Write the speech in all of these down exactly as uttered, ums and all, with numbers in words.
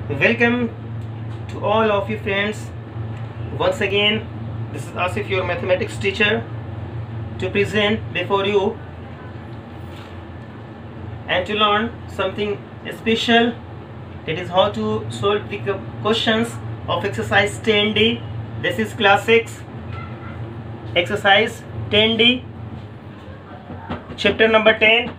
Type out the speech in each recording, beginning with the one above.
Welcome to all of you friends. Once again, this is Asif, your mathematics teacher, to present before you and to learn something special. That is how to solve the questions of exercise ten D. This is class six, exercise ten D, chapter number ten,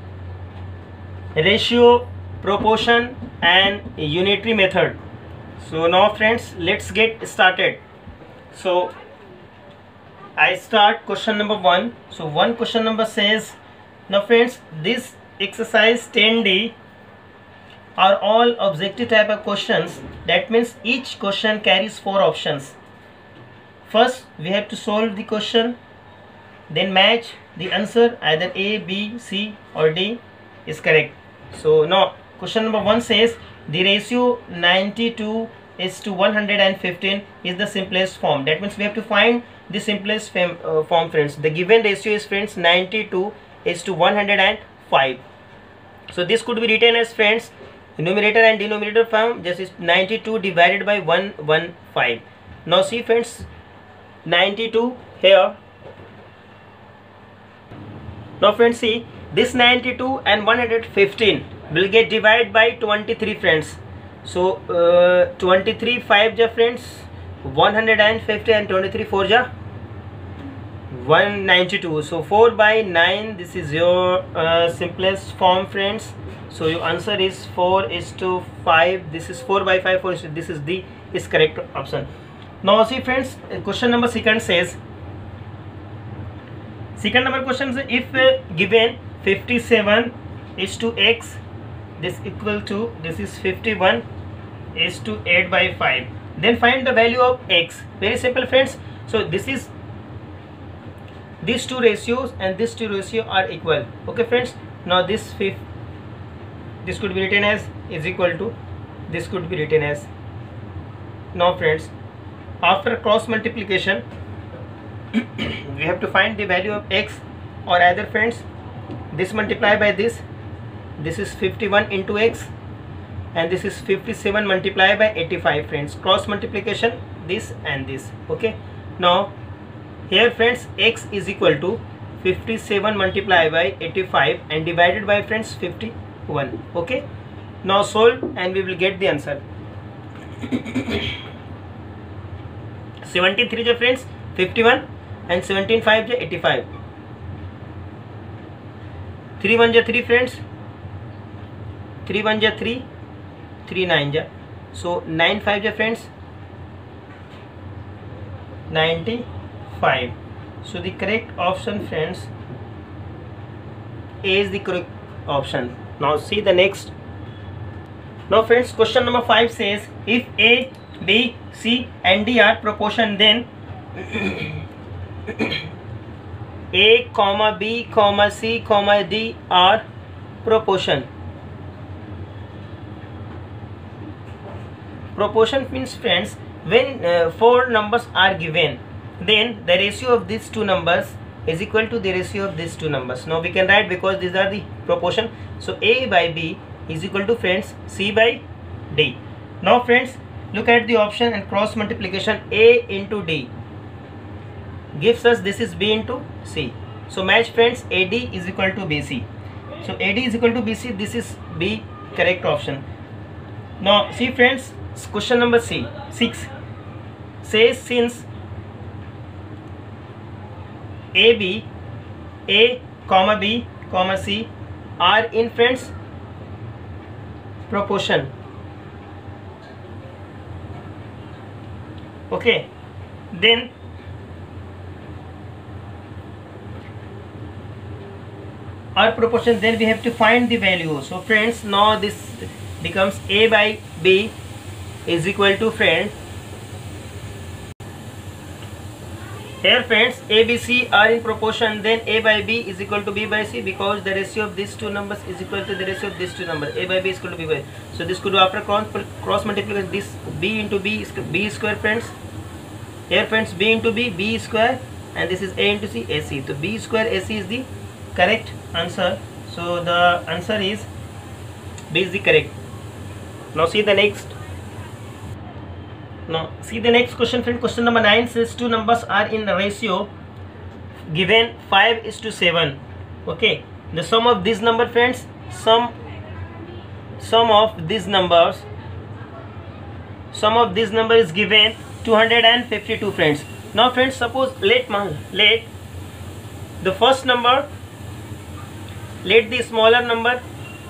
ratio, proportion and unitary method. So now friends, let's get started. So I start question number one. So one question number says, now friends, this exercise ten D are all objective type of questions. That means each question carries four options. First we have to solve the question, then match the answer, either A, B, C or D is correct. So now question number one says the ratio ninety-two is to one hundred fifteen is the simplest form. That means we have to find the simplest form, uh, form friends. The given ratio is friends ninety-two is to one hundred five. So this could be written as friends numerator and denominator form. This is ninety-two divided by one hundred fifteen. Now see friends, ninety-two here. Now friends, see this ninety-two and one hundred fifteen will get divided by twenty-three friends. So uh, twenty-three five ja friends one hundred fifty and twenty-three four ja one hundred ninety-two. So four by nine, this is your uh, simplest form friends. So your answer is four is to five. This is four by five, four is to, this is the is correct option. Now see friends, question number second says, second number question says, if uh, given fifty-seven is to x, this equal to, this is fifty-one is to eight by five, then find the value of x. Very simple friends. So this is, these two ratios and this two ratio are equal. Okay friends, now this fifth, this could be written as is equal to, this could be written as. Now friends, after cross multiplication we have to find the value of x, or either friends this multiply by this, this is fifty-one into x, and this is fifty-seven multiplied by eighty-five friends. Cross multiplication this and this. Okay, now here friends x is equal to fifty-seven multiplied by eighty-five and divided by friends fifty-one. Okay, now solve and we will get the answer. seventeen three ja friends fifty-one and seventeen five ja eighty-five. three one ja three friends, three one ja three, three nine ja, so nine five ja friends ninety-five. So the correct option friends, A is the correct option. Now see the next. Now friends, question number five says, if A, B, C and D are proportion, then A comma B comma C comma D are proportion. Proportion means friends, when uh, four numbers are given, then the ratio of these two numbers is equal to the ratio of these two numbers. Now we can write, because these are the proportion, so A by B is equal to friends C by D. Now friends, look at the option and cross multiplication. A into D gives us, this is B into C. So match friends, A D is equal to B C. So A D is equal to B C, this is B, correct option. Now see friends, question number C, six says, since A B, A comma B comma C are in friends proportion. Okay, then our proportion, then we have to find the value. So friends, now this becomes A by B is equal to friend, here friends A, B, C are in proportion, then A by B is equal to B by C, because the ratio of these two numbers is equal to the ratio of these two numbers. A by B is equal to B by. So this could be after cross, cross multiplication, this B into B is B square friends. Here friends B into B, B square, and this is A into C, A C. So B square A C is the correct answer. So the answer is B is the correct. Now see the next. Now see the next question, friend. Question number nine says two numbers are in the ratio given five is to seven. Okay, the sum of these number, friends, sum sum of these numbers sum of this number is given two hundred fifty-two, friends. Now friends, suppose let let the first number, let the smaller number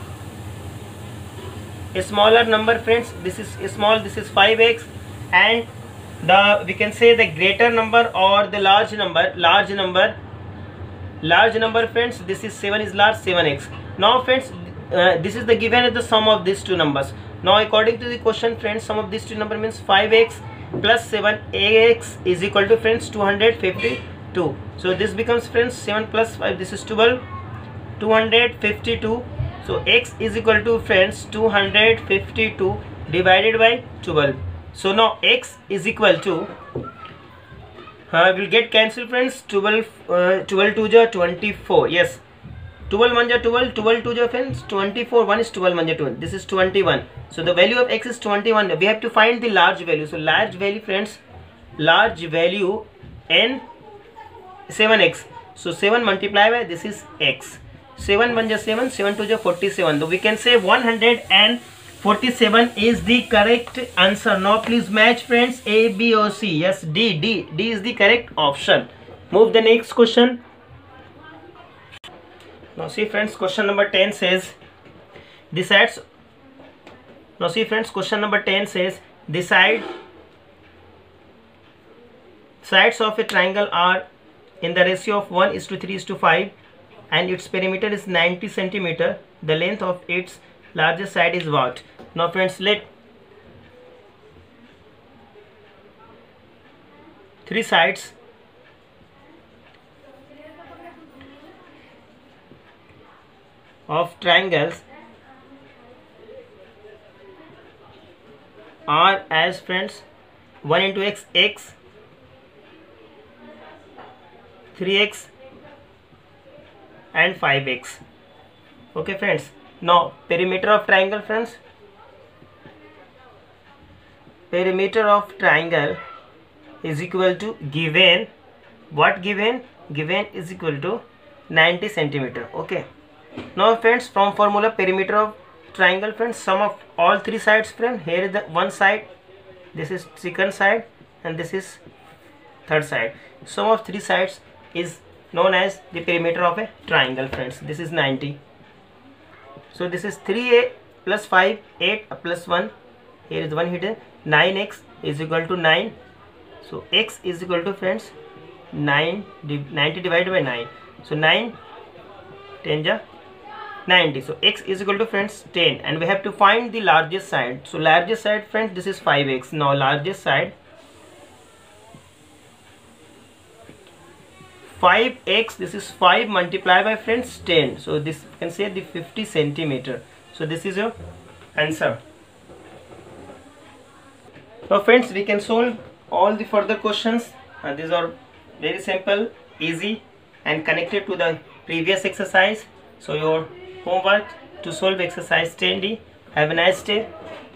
a smaller number, friends, this is small, this is five x, and the we can say the greater number or the large number large number large number friends, this is seven is large, seven x. Now friends, uh, this is the given at the sum of these two numbers. Now according to the question, friends, sum of these two number means five x plus seven x is equal to, friends, two hundred fifty-two. So this becomes, friends, seven plus five, this is twelve, two hundred fifty-two. So x is equal to, friends, two hundred fifty-two divided by twelve. So now x is equal to, uh, will get cancelled, friends. twelve, uh, twelve to the twenty-four. Yes, twelve one ja twelve, twelve to the, friends, twenty-four. one is twelve one ja twelve. This is twenty-one. So the value of x is twenty-one. We have to find the large value. So large value, friends, large value n seven x. So seven multiplied by this is x. seven one ja seven, seven two ja forty-seven. So we can say one hundred forty-seven is the correct answer. Now please match, friends, A, B or C. Yes, D, D, D is the correct option. Move the next question. Now see, friends, question number ten says the sides. Now see, friends, question number ten says the side sides of a triangle are in the ratio of one is to three is to five, and its perimeter is ninety centimeter. The length of its largest side is what? Now friends, let three sides of triangles are as, friends, one into x, x, three x and five x. Okay, friends. Now perimeter of triangle, friends, perimeter of triangle is equal to given what given given is equal to ninety centimeter. Okay. Now friends, from formula perimeter of triangle, friends, sum of all three sides, friends, here is the one side, this is second side, and this is third side. Sum of three sides is known as the perimeter of a triangle, friends. This is ninety. So this is three a plus five, eight plus one, here is one hidden, nine x is equal to nine. So x is equal to, friends, nine, ninety divided by nine. So nine, ten ja ninety. So x is equal to, friends, ten, and we have to find the largest side. So largest side, friends, this is five x. Now largest side, five x, this is five multiplied by, friends, ten. So this you can say the fifty centimeter. So this is your answer. Now friends, we can solve all the further questions, and these are very simple, easy, and connected to the previous exercise. So your homework to solve exercise ten D. Have a nice day.